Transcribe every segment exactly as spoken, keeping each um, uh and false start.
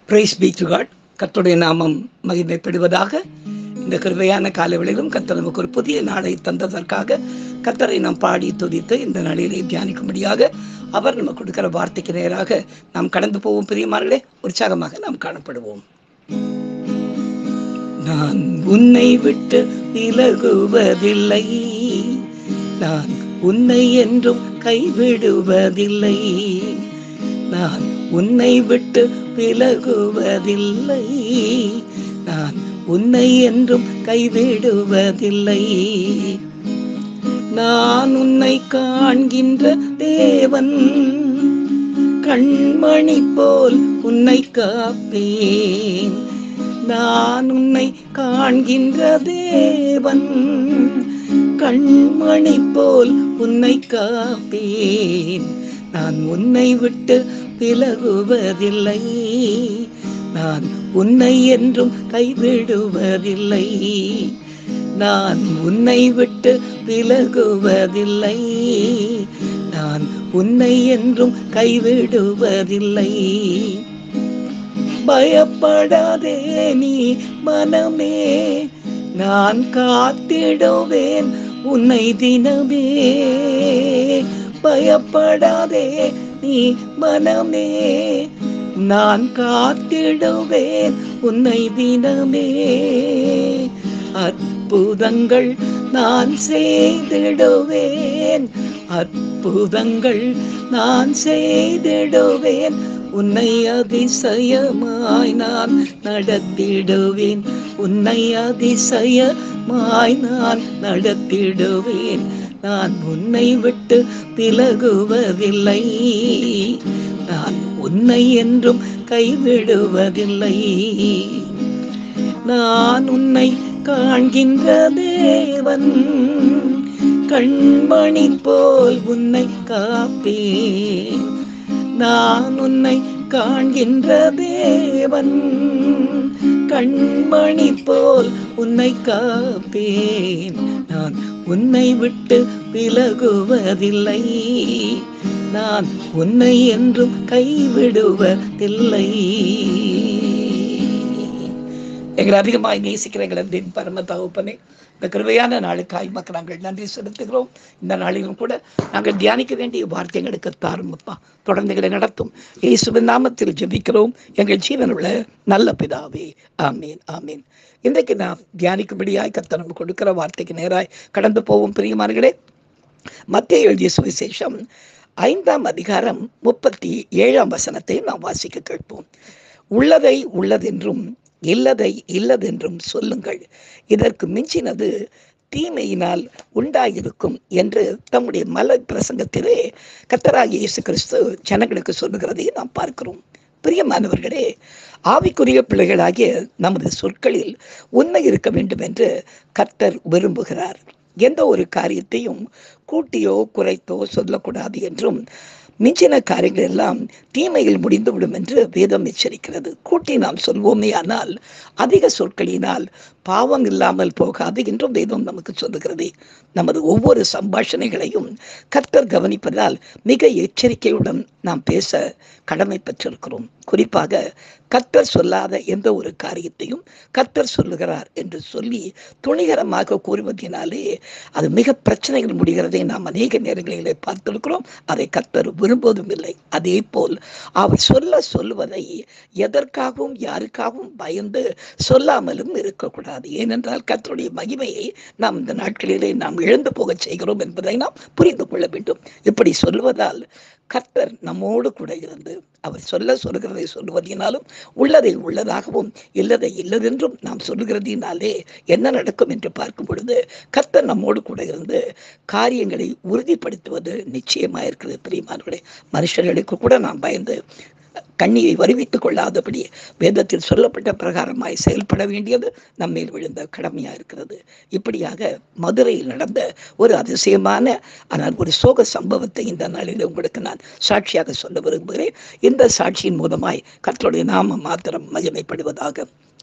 Price B to God. கர்த்தருடைய நாமம் மகிமைப்படுவதாக. இந்த கிருபையான காலவெளியிலும் கர்த்தர் நமக்கு ஒரு புதிய நாளை தந்ததற்காக கர்த்தரை நாம் பாடி துதித்து இந்த நாளிலே தியானிக்கும்படியாக அவர் நமக்கு கொடுக்கிற வார்த்தைக்கு நேராக நாம் கடந்து போவோம். பிரியமானவர்களே, உற்சாகமாக நாம் காணப்படுவோம். நான் உன்னை விட்டு விலகுவதில்லை, நான் உன்னை என்றும் கைவிடுவதில்லை, நான் உன்னை விட்டு விலகுவதில்லை, நான் உன்னை என்றும் கைவிடுவதில்லை. நான் உன்னை காண்கின்ற தேவன், கண்மணி போல் உன்னை காப்பேன். நான் உன்னை காண்கின்ற தேவன், கண்மணி போல் உன்னை காப்பேன். நான் உன்னை விட்டு விலகுவதில்லை, நான் உன்னை என்றும் கைவிடுவதில்லை, நான் உன்னை விட்டு விலகுவதில்லை, நான் உன்னை என்றும் கைவிடுவதில்லை. பயப்படாதே நீ மனமே, நான் காத்திடுவேன் உன்னை தினமே. பயப்படாதே நீ மனமே, நான் காத்திடுவேன் உன்னை தினமே. அற்புதங்கள் நான் செய்திடுவேன், அற்புதங்கள் நான் செய்திடுவேன், உன்னை அதிசயமாய் நான் நடத்திடுவேன், உன்னை அதிசயமாய் நான் நடத்திடுவேன். நான் உன்னை விட்டு விலகுவதில்லை, நான் உன்னை என்றும் கைவிடுவதில்லை. நான் உன்னை காண்கின்ற தேவன், கண்மணி போல் உன்னை காப்பேன். நான் உன்னை காண்கின்ற தேவன், கண்மணி போல் உன்னை காப்பேன். நான் உன்னை விட்டு விலகுவதில்லை, நான் உன்னை என்றும் கைவிடுவதில்லை. எங்களை அதிகமாய் நேசிக்கிற எங்கள் அன்பின் பரம தகப்பனே, இந்த கிருபையான நாளுக்காய் மக்கள் நாங்கள் நன்றி செலுத்துகிறோம். இந்த நாளிலும் கூட நாங்கள் தியானிக்க வேண்டிய வார்த்தைகளுக்கு தாரும் அப்பா. தொடர்ந்து எங்களை நடத்தும் இயேசுவின் நாமத்தில் ஜெபிக்கிறோம் எங்கள் ஜீவனுள்ள நல்ல பிதாவே, ஆமீன் ஆமீன். இன்றைக்கு நாம் தியானிக்கும்படியாய் கர்த்தர் நமக்கு கொடுக்கிற வார்த்தைக்கு நேராய் கடந்து போவோம். பிரியமானவர்களே, மத்தேயு எழுதிய சுவிசேஷம் ஐந்தாம் அதிகாரம் முப்பத்தி ஏழாம் வசனத்தை நாம் வாசிக்க கேட்போம். உள்ளதை உள்ளதென்றும் இல்லதை இல்லதென்றும் சொல்லுங்கள், இதற்கு மிஞ்சினது தீமையினால் உண்டாயிருக்கும் என்று தம்முடைய மலை பிரசங்கத்திலே கர்த்தராகிய இயேசு கிறிஸ்து ஜனங்களுக்கு சொல்லுகிறதை நாம் பார்க்கிறோம். பிரியமானவர்களே, ஆவிக்குரிய பிள்ளைகளாகிய நமது சொற்களில் உண்மை இருக்க வேண்டும் என்று கர்த்தர் விரும்புகிறார். எந்த ஒரு காரியத்தையும் கூட்டியோ குறைத்தோ சொல்லக்கூடாது என்றும், மிஞ்சின காரியங்கள் எல்லாம் தீமையில் முடிந்துவிடும் என்று வேதம் எச்சரிக்கிறது. கூட்டி நாம் சொல்வோமே ஆனால் அதிக சொற்களினால் பாவம் இல்லாமல் போகாது என்றும் வேதம் நமக்கு சொல்லுகிறது. நமது ஒவ்வொரு சம்பாஷணைகளையும் கர்த்தர் கவனிப்பதால் மிக எச்சரிக்கையுடன் நாம் பேச கடமை பெற்றிருக்கிறோம். குறிப்பாக கர்த்தர் சொல்லாத எந்த ஒரு காரியத்தையும் கர்த்தர் சொல்லுகிறார் என்று சொல்லி துணிகரமாக கூறுவதனாலே அது மிக பிரச்சனைகள் முடிகிறதை நாம் அநேக நேரங்களிலே பார்த்திருக்கிறோம். அதை கர்த்தர் விரும்புவதும் இல்லை. அதே போல் அவர் சொல்ல சொல்லுவதை எதற்காகவும் யாருக்காகவும் பயந்து சொல்லாமலும் இருக்கக்கூடாது. ஏனென்றால் கர்த்தருடைய மகிமையை நாம் இந்த நாட்களிலே நாம் இழந்து போக செய்கிறோம் என்பதை நாம் புரிந்து கொள்ள வேண்டும். இப்படி சொல்வதால் கர்த்தர் நம்மோடு கூட இருந்து அவர் சொல்ல சொல்கிறதை சொல்வதினாலும் உள்ளதை உள்ளதாகவும் இல்லதை இல்லதென்றும் நாம் சொல்லுகிறதினாலே என்ன நடக்கும் என்று பார்க்கும் பொழுது கர்த்தர் நம்மோடு கூட இருந்து காரியங்களை உறுதிப்படுத்துவது நிச்சயமாயிருக்கிறது. பிரியமானவர்களே, மனுஷர்களுக்கு கூட நாம் பயந்து கண்ணியை வருவித்துக் கொள்ளாதபடி வேதத்தில் சொல்லப்பட்ட பிரகாரமாய் செயல்பட வேண்டியது நம்மேல் விழுந்த கடமையா இருக்கிறது. இப்படியாக மதுரையில் நடந்த ஒரு அதிசயமான ஆனால் ஒரு சோக சம்பவத்தை இந்த நாளில் உங்களுக்கு நான் சாட்சியாக சொல்ல விரும்புகிறேன். இந்த சாட்சியின் மூலமாய் கர்த்தருடைய நாமம் மாத்திரம் மகிமைப்படுவதாக.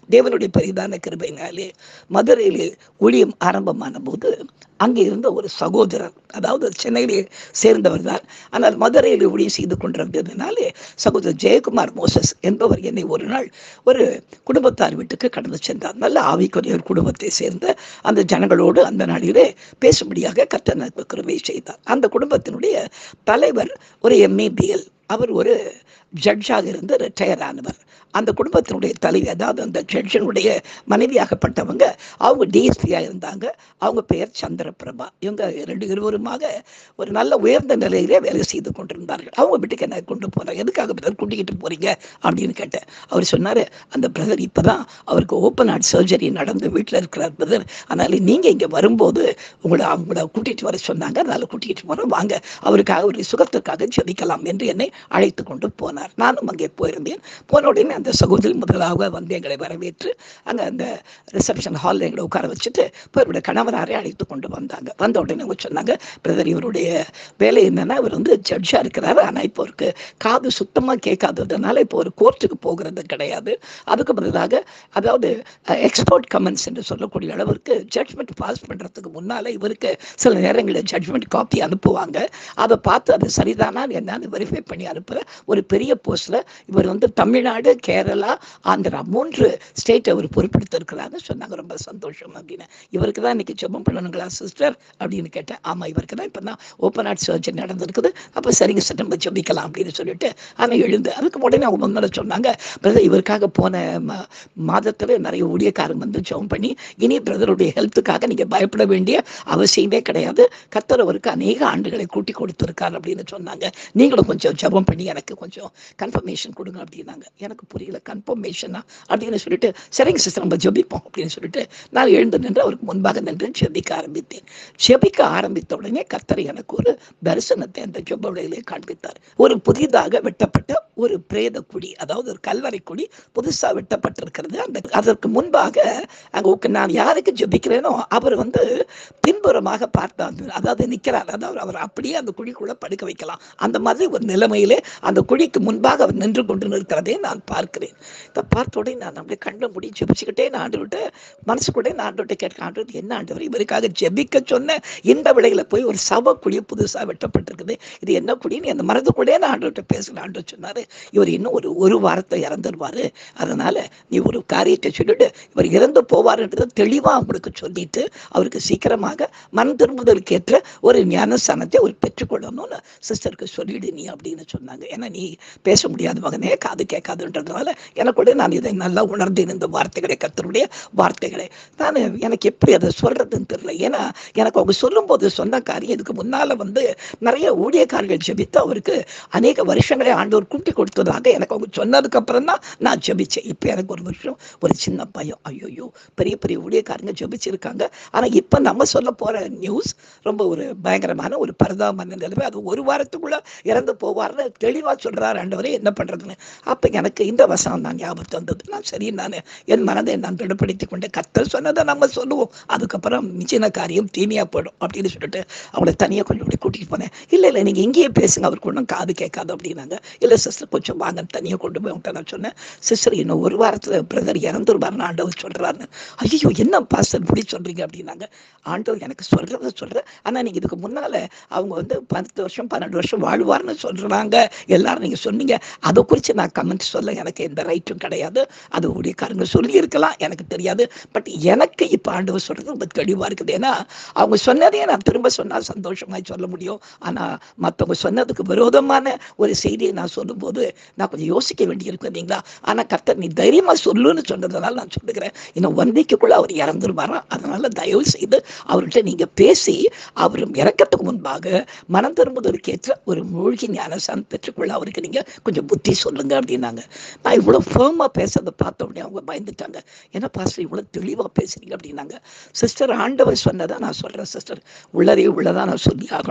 தேவனுடைய பெரிதான கிருபையினாலே மதுரையிலே ஊழியம் ஆரம்பமான போது அங்கே இருந்த ஒரு சகோதரர், அதாவது சென்னையிலே சேர்ந்தவர் தான், ஆனால் மதுரையில் ஊழியம் செய்து கொண்டிருந்ததுனாலே சகோதரர் ஜெயக்குமார் மோசஸ் என்பவர் என்னை ஒரு நாள் ஒரு குடும்பத்தார் வீட்டுக்கு கடந்து சென்றார். நல்ல ஆவிக்குரிய ஒரு குடும்பத்தை சேர்ந்த அந்த ஜனங்களோடு அந்த நாளிலே பேசும்படியாக கர்த்தர் எனக்கு கிருபை செய்தார். அந்த குடும்பத்தினுடைய தலைவர் ஒரு எம்ஏபிஎல், அவர் ஒரு ஜட்ஜாக இருந்து ரிட்டையர் ஆனவர். அந்த குடும்பத்தினுடைய தலைவி, அதாவது அந்த ஜட்ஜனுடைய மனைவியாகப்பட்டவங்க, அவங்க டிஎஸ்பியாக இருந்தாங்க. அவங்க பெயர் சந்திரபிரபா. இவங்க ரெண்டு இருவருமாக ஒரு நல்ல உயர்ந்த நிலையிலே வேலை செய்து கொண்டிருந்தார்கள். அவங்க வீட்டுக்கு என்ன கொண்டு போகிறாங்க, எதுக்காக பிரதர் கூட்டிக்கிட்டு போறீங்க அப்படின்னு கேட்டேன். அவர் சொன்னார், அந்த பிரதர் இப்போ தான் அவருக்கு ஓப்பன் ஹார்ட் சர்ஜரி நடந்து வீட்டில் இருக்கிறார் பிரதர், அதனால் நீங்கள் இங்கே வரும்போது உங்களை அவங்கள கூட்டிகிட்டு வர சொன்னாங்க, அதனால் கூட்டிகிட்டு போகிறோம், வாங்க அவருக்காக ஒரு சுகத்திற்காக ஜெபிக்கலாம் என்று என்னை அழைத்து கொண்டு போனார். நானும் அங்கே போயிருந்தேன். போன உடனே அந்த சகோதரி முதலாக வந்து எங்களை வரவேற்று அங்கே அந்த ரிசப்ஷன் ஹாலில் எங்களை உட்கார வச்சுட்டு இப்போ இவருடைய கணவராரே அழைத்து கொண்டு வந்தாங்க. வந்த உடனே அவங்க சொன்னாங்க, பிரதர் இவருடைய வேலை என்னன்னா, இவர் வந்து ஜட்ஜாக இருக்கிறாரு, ஆனால் இப்போ அவருக்கு காது சுத்தமாக கேட்காததுனால இப்போ ஒரு கோர்ட்டுக்கு போகிறது கிடையாது. அதுக்கு பதிலாக அதாவது எக்ஸ்பர்ட் கமெண்ட்ஸ் என்று சொல்லக்கூடிய அளவிற்கு ஜட்ஜ்மெண்ட் பாஸ் பண்ணுறதுக்கு முன்னால் இவருக்கு சில நேரங்களில் ஜட்ஜ்மெண்ட் காப்பி அனுப்புவாங்க. அதை பார்த்து அது சரிதானா என்னன்னு வெரிஃபை பண்ணி அனுப்புகிற ஒரு பெரிய போஸ்டில் இவர் வந்து தமிழ்நாடு, கேரளா, ஆந்திரா மூன்று ஸ்டேட் அவர் பொறுப்பெடுத்திருக்கிறாங்க சொன்னாங்க. ரொம்ப சந்தோஷம் அப்படின்னு. இவருக்கு தான் இன்னைக்கு ஜெபம் பண்ணணுங்களா சிஸ்டர் அப்படின்னு கேட்டேன். ஆமாம், இவருக்கு தான் இப்போ தான் ஓப்பன் ஹார்ட் சர்ஜரி நடந்திருக்குது. அப்போ சரிங்க சார் நம்ம ஜெபிக்கலாம் அப்படின்னு சொல்லிட்டு ஆனால் எழுந்து அதுக்கு உடனே அவங்க முன்னாடி சொன்னாங்க, பிரதர் இவருக்காக போன மாதத்தில் நிறைய ஊழியக்காரங்க வந்து ஜெபம் பண்ணி இனி பிரதருடைய ஹெல்த்துக்காக நீங்கள் பயப்பட வேண்டிய அவசியமே கிடையாது, கர்த்தர் அவருக்கு அநேக ஆண்டுகளை கூட்டி கொடுத்துருக்கார் அப்படின்னு சொன்னாங்க. நீங்களும் கொஞ்சம் ஜெபம் பண்ணி எனக்கு கொஞ்சம் கன்ஃபர்மேஷன் கொடுங்க அப்படின்னாங்க. எனக்கு புரியல, கன்ஃபர்மேஷனா அப்படின்னு சொல்லிட்டு சரிங்க சிஸ்டர் நம்ம ஜெபிப்போம் அப்படின்னு சொல்லிட்டு நான் எழுந்து நின்று அவருக்கு முன்பாக நின்று ஜெபிக்க ஆரம்பித்தேன். ஜெபிக்க ஆரம்பித்த உடனே கர்த்தர் எனக்கு ஒரு தரிசனத்தை அந்த ஜெபவிலையிலே காண்பித்தார். ஒரு புதிதாக வெட்டப்பட்ட ஒரு பிரேத குடி, அதாவது ஒரு கல்வறை குடி புதுசா வெட்டப்பட்டிருக்கிறது. அந்த அதற்கு முன்பாக அங்க நான் யாருக்கு ஜெபிக்கிறேனோ அவர் வந்து பின்புறமாக பார்த்தார், அதாவது நிற்கிறார், அதாவது அவர் அப்படியே அந்த குழிக்குள்ள படுக்க வைக்கலாம், அந்த மாதிரி ஒரு நிலைமையிலே அந்த குழிக்கு முன்பாக அவர் நின்று கொண்டு நிற்கிறதே நான் பார்க்கிறேன். இதை பார்த்த உடனே நான் அப்படியே கண்ணை முடி ஜெபிச்சுக்கிட்டே நான் ஆண்டுகிட்ட மனசுக்கூட நான் ஆண்டுகிட்ட கேட்க, ஆண்டு என்ன ஆண்டவர் இவருக்காக ஜெபிக்க சொன்ன இந்த விலையில போய் ஒரு சவ குழி புதுசாக வெட்டப்பட்டிருக்குது, இது என்ன குழின்னு அந்த மனது கூட நான் ஆண்டுகிட்ட பேசல. ஆண்டு சொன்னாரு, இவர் இன்னும் ஒரு ஒரு வாரத்தை இறந்துருவாரு, அதனால நீ ஒரு காரியத்தை சொல்லிட்டு இவர் இறந்து போவார்ன்றதை தெளிவாக அவங்களுக்கு சொல்லிட்டு அவருக்கு சீக்கிரமாக மனம் திரும்புதலுக்கு ஏற்ற ஒரு ஞானஸ்தானத்தை ஒரு பெற்றுக்கொள்ளணும்னு சிஸ்டருக்கு சொல்லிடு நீ அப்படின்னு சொன்னாங்க. ஏன்னா நீ பேச முடியாத மகனே, காது கேட்காதுன்றதுனால எனக்கு கூட நான் இதை நல்லா உணர்ந்தேன், இந்த வார்த்தைகளை கர்த்தருடைய வார்த்தைகளை. நான் எனக்கு எப்படி அதை சொல்றதுன்னு தெரியல. ஏன்னா எனக்கு அவங்க சொல்லும் போது சொன்ன காரியம் இதுக்கு முன்னால வந்து நிறைய ஊழியக்காரர்கள் ஜெபித்து அவருக்கு அநேக வருஷங்களை ஆண்டவர் கூட்டி கொடுத்ததாக எனக்கு அவங்க சொன்னதுக்கு அப்புறம் தான் நான் ஜெபிச்சேன். இப்போ எனக்கு ஒரு வருஷம் ஒரு சின்ன பயம், ஐயோ பெரிய பெரிய ஊழியக்காரங்க ஜெபிச்சிருக்காங்க, ஆனா இப்ப நம்ம சொல்ல போற நியூஸ் ரொம்ப ஒரு பயங்கரமான ஒரு பரிதாபமான நிலைமை, அது ஒரு வாரத்துக்குள்ள இறந்து போவார்னு தெளிவா சொல்றாரு ஆண்டவரே, என்ன பண்றதுன்னு. அப்ப எனக்கு இந்த வசனம் நான் ஞாபகத்து வந்தது. நான் சரி, நான் என் மனதை நான் திடப்படுத்திக் கொண்டு கர்த்தர் சொன்னதை நம்ம சொல்லுவோம், அதுக்கப்புறம் மிச்சின காரியம் தீமையா போயிடும் அப்படின்னு சொல்லிட்டு அவங்களை தனியா கொஞ்சம் அப்படி கூட்டிட்டு போனேன். இல்ல இல்ல நீங்க இங்கேயே பேசுங்க, அவருக்கு ஒன்றும் காது கேட்காது அப்படின்னாங்க. இல்ல சிஸ்டர் கொஞ்சம் வாங்க தனியா கொண்டு போய் அவங்கள்ட்ட நான் சொன்னேன், சிஸ்டர் இன்னும் ஒரு வாரத்துல பிரதர் இறந்துருவார்னு ஆண்டவர் சொல்றாருன்னு. ஐயோ என்ன பாஸ்டர் இப்படி சொல்றீங்க அப்படின்னாங்க. ஆண்டவர் எனக்கு சொல்றத சொல்றேன், ஆனா நீங்க இதுக்கு முன்னால அவங்க வந்து பத்து வருஷம் பன்னெண்டு வருஷம் வாழ்வார்னு சொல்றாங்க எல்லாரும் நீங்க சொன்னீங்க, அதை குறித்து நான் கமெண்ட் சொல்ல எனக்கு எந்த ரைட்டும் கிடையாது, அது ஊழியக்காரங்க சொல்லி இருக்கலாம் எனக்கு தெரியாது, பட் எனக்கு இப்ப ஆண்டவர் சொல்றது ரொம்ப தெளிவா இருக்குது. ஏன்னா அவங்க சொன்னதையே நான் திரும்ப சொன்னா சந்தோஷமாய் சொல்ல முடியும், ஆனா மற்றவங்க சொன்னதுக்கு விரோதமான ஒரு செய்தியை நான் சொல்லும் போது நான் கொஞ்சம் யோசிக்க வேண்டியிருக்கு இல்லைங்களா. ஆனா கர்த்தர் நீ தைரியமா சொல்லுன்னு சொன்னதுனால நான் சொல்லுகிறேன், இன்னும் ஒன் வீக்குள்ள அவர் இறந்துருவாராம், அதனால தயவு செய்து அவர்கிட்ட நீங்க பேசி அவரும் இறக்கத்துக்கு முன்பாக மனம் திரும்புவதற்கு ஏற்ற ஒரு மூழ்கி ஞானசான் பெற்றுக்கொள்ள அவருக்கு நீங்க கொஞ்சம் புத்தி சொல்லுங்க அப்படின்னாங்க. நான் இவ்வளவு ஃபேமா பேசுறதை பார்த்த உடனே அவங்க பயந்துட்டாங்க. ஏன்னா பாஸ்டர் இவ்வளவு தெளிவா பேசுறீங்க அப்படின்னாங்க. சிஸ்டர் ஆண்டவர் சொன்னதான் நான் சொல்றேன் சிஸ்டர், உள்ளதே உள்ளதான் நான் சொல்லி ஆகணும்,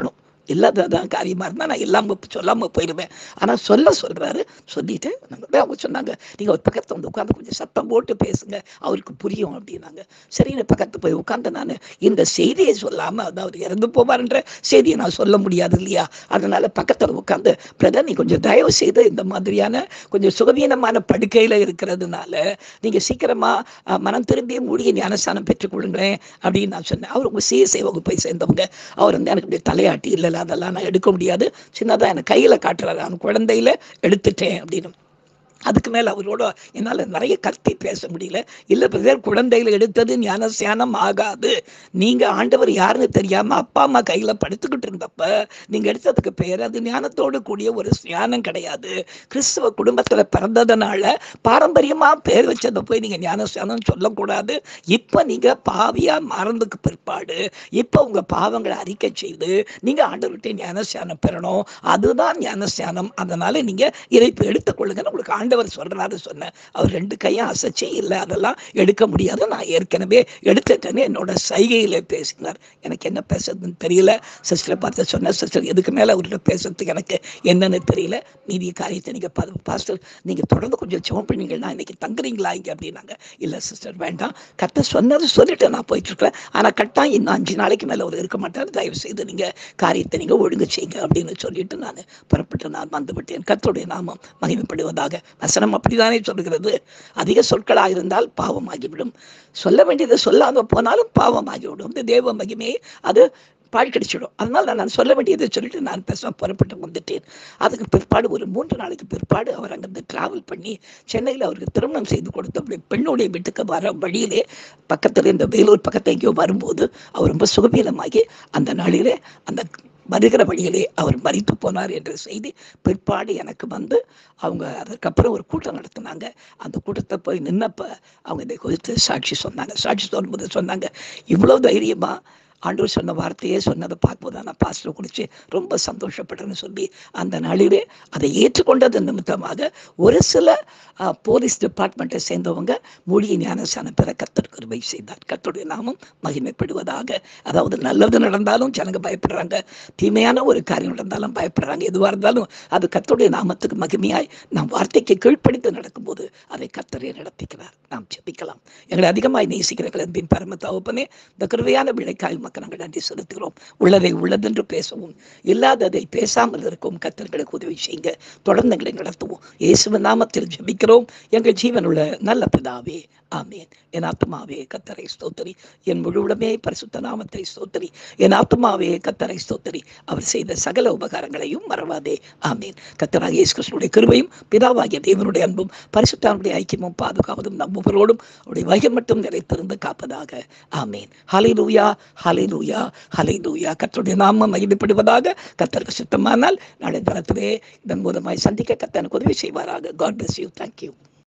இல்லாததான் காரியமா இருந்தா நான் இல்லாம சொல்லாம போயிடுவேன். ஆனா சொல்ல சொல்றாரு. சொல்லிட்டு நாங்க அவங்க சொன்னாங்க, நீங்க ஒரு பக்கத்துல வந்து உட்காந்து கொஞ்சம் சத்தம் போட்டு பேசுங்க, அவருக்கு புரியும் அப்படின்னாங்க. சரின்னு பக்கத்து போய் உட்காந்து நான் இந்த செய்தியை சொல்லாம, அதாவது இறந்து போவார்ன்ற செய்தியை நான் சொல்ல முடியாது இல்லையா? அதனால பக்கத்துல உட்காந்து, பிரதர் நீ கொஞ்சம் தயவு செய்து இந்த மாதிரியான கொஞ்சம் சுகவீனமான படுக்கையில இருக்கிறதுனால நீங்க சீக்கிரமா மனம் திரும்பி மூடிய ஞானஸ்தானம் பெற்றுக்கொள்ளுங்களேன் அப்படின்னு நான் சொன்னேன். அவர் உங்க சிஎஸ்ஐ வகுப்பை சேர்ந்தவங்க. அவர் வந்து எனக்கு இப்படி தலையாட்டி, இல்லை அதெல்லாம் நான் எடுக்க முடியாது, சின்னதா எனக்கு கையில காட்டுறாரு, நான் குழந்தையில எடுத்துட்டேன் அப்படின்னு. அதுக்கு மேல அவரோட என்னால நிறைய கத்தி பேச முடியல. இல்ல பிரதர், குழந்தையில எடுத்தது ஞானஸ்தானம் ஆகாது. நீங்க ஆண்டவர் யாருன்னு தெரியாம அப்பா அம்மா கையில படுத்துக்கிட்டு இருந்தப்ப நீங்க எடுத்ததுக்கு பேர் அது ஞானத்தோடு கூடிய ஒரு ஞானம் கிடையாது. கிறிஸ்துவ குடும்பத்துல பிறந்ததுனால பாரம்பரியமா பேர் வச்சதை போய் நீங்க ஞானஸ்தானம் சொல்லக்கூடாது. இப்ப நீங்க பாவியா மறந்துக்கு பிற்பாடு இப்ப உங்க பாவங்களை அறிக்கை செய்து நீங்க ஆண்டவர்கிட்ட ஞானஸ்தானம் பெறணும். அதுதான் ஞானஸ்தானம். அதனால நீங்க இதை எடுத்துக்கொள்ளுங்க உங்களுக்கு ஆண்டு அவர் சொல்றாரு சொன்னேன். அவர் ரெண்டு கையும் அசைச்சு, இல்லை அதெல்லாம் எடுக்க முடியாது, நான் ஏற்கனவே எடுத்துட்டேன்னு என்னோட சைகையில பேசினார். எனக்கு என்ன பேசுறதுன்னு தெரியல. சிஸ்டரை பார்த்து சொன்ன, சிஸ்டர் இதுக்கு மேல அவர்கிட்ட பேசுறதுக்கு எனக்கு என்னன்னு தெரியல, மீதி காரியத்தை நீங்க பாஸ்டர் நீங்க தொடர்ந்து கொஞ்சம் ஜெபம் பண்ணீங்கன்னா இன்னைக்கு தங்குறீங்களா இங்க அப்படின்னாங்க. இல்ல சிஸ்டர் வேண்டாம், கத்த சொன்னது சொல்லிட்டு நான் போயிட்டு இருக்கிறேன். ஆனா கட்டாயம் இன்னும் அஞ்சு நாளைக்கு மேல அவர் இருக்க மாட்டார், தயவு செய்து நீங்க காரியத்தை நீங்க ஒழுங்கு செய்யுங்க அப்படின்னு சொல்லிட்டு நான் புறப்பட்டு நான் வந்துவிட்டேன். கர்த்தருடைய நாமம் மகிமைப்படுவதாக. வசனம் அப்படித்தானே சொல்லுகிறது. அதிக சொற்களாக இருந்தால் பாவமாகிவிடும், சொல்ல வேண்டியதை சொல்லாம போனாலும் பாவமாகிவிடும். இந்த தேவ மகிமையை அது பாழ்கடிச்சிடும். அதனால நான் சொல்ல வேண்டியதை சொல்லிட்டு நான் பேச புறப்பட்டு வந்துட்டேன். அதுக்கு பிற்பாடு ஒரு மூன்று நாளைக்கு பிற்பாடு அவர் அங்கிருந்து டிராவல் பண்ணி சென்னையில் அவருக்கு திருமணம் செய்து கொடுத்த பெண்ணுடைய வீட்டுக்கு வர வழியிலே பக்கத்தில் இந்த வேலூர் பக்கத்தை எங்கேயோ வரும்போது அவர் ரொம்ப சுகவீனமாகி அந்த நாளிலே அந்த வருகிற வழியிலே அவர் மரித்து போனார் என்ற செய்தி பிற்பாடு எனக்கு வந்து அவங்க அதுக்கப்புறம் ஒரு கூட்டம் நடத்தினாங்க. அந்த கூட்டத்தை போய் நின்னப்ப அவங்க இதை குறித்து சாட்சி சொன்னாங்க. சாட்சி சொல்லும்போது சொன்னாங்க, இவ்வளோ தைரியமா ஆண்டவர் சொன்ன வார்த்தையே சொன்னதை பார்க்கும்போது நான் பாஸ்டர் குறித்து ரொம்ப சந்தோஷப்பட்டேன்னு சொல்லி அந்த நாளிலே அதை ஏற்றுக்கொண்டது நிமித்தமாக ஒரு சில போலீஸ் டிபார்ட்மெண்ட்டை சேர்ந்தவங்க மூலிகை ஞானஸ்தானம் பெற கர்த்தர் கிருபை செய்தார். கர்த்தருடைய நாமம் மகிமைப்படுவதாக. அதாவது நல்லது நடந்தாலும் ஜனங்க பயப்படுறாங்க, தீமையான ஒரு காரியம் நடந்தாலும் பயப்படுறாங்க. எதுவாக இருந்தாலும் அது கர்த்தருடைய நாமத்துக்கு மகிமையாய் நாம் வார்த்தைக்கு கீழ்ப்படித்து நடக்கும்போது அதை கர்த்தரே நடத்திக்கிறார். நாம் ஜெபிக்கலாம். எங்களை அதிகமாய் நேசிக்கிறீர்கள் என்பின் பரம தகப்பனே, இந்த கிருபையான விளைக்காய் நாங்கள் நன்றி செலுத்துகிறோம். உள்ளதை உள்ளதென்று பேசவும், இல்லாததை பேசாமல் இருக்கும் கர்த்தர்களுக்கு உதவி செய்யுங்க. தொடர்ந்து எங்களை நடத்துவோம். இயேசுவின் நாமத்தில் ஜெபிக்கிறோம் எங்கள் ஜீவனுள்ள நல்ல பிதாவே, ஆமேன். என் ஆத்மாவே கர்த்தரை ஸ்தோத்திரி, என் முழுவதுமே பரிசுத்த நாமத்தை ஸ்தோத்திரி. என் ஆத்மாவே கர்த்தரை ஸ்தோத்திரி, அவர் செய்த சகல உபகாரங்களையும் மறவாதே, ஆமேன். கர்த்தராகிய இயேசு கிறிஸ்துவின் கிருபையும் பிதாவாகிய தேவனுடைய அன்பும் பரிசுத்தனுடைய ஐக்கியமும் பாதுகாவதும் நம் ஒவ்வொருவரோடும் அவருடைய வகை மட்டும் நிலைத்திருந்து காப்பதாக, ஆமேன். ஹல்லேலூயா, ஹல்லேலூயா, ஹல்லேலூயா. கர்த்தருடைய நாமம் மகிமைப்படுவதாக. கர்த்தருக்கு சித்தமானால் நாளை தரத்திலே இதன் மூலமாய் சந்திக்க கர்த்தர் எனக்கு உதவி செய்வாராக. God bless you. Thank you.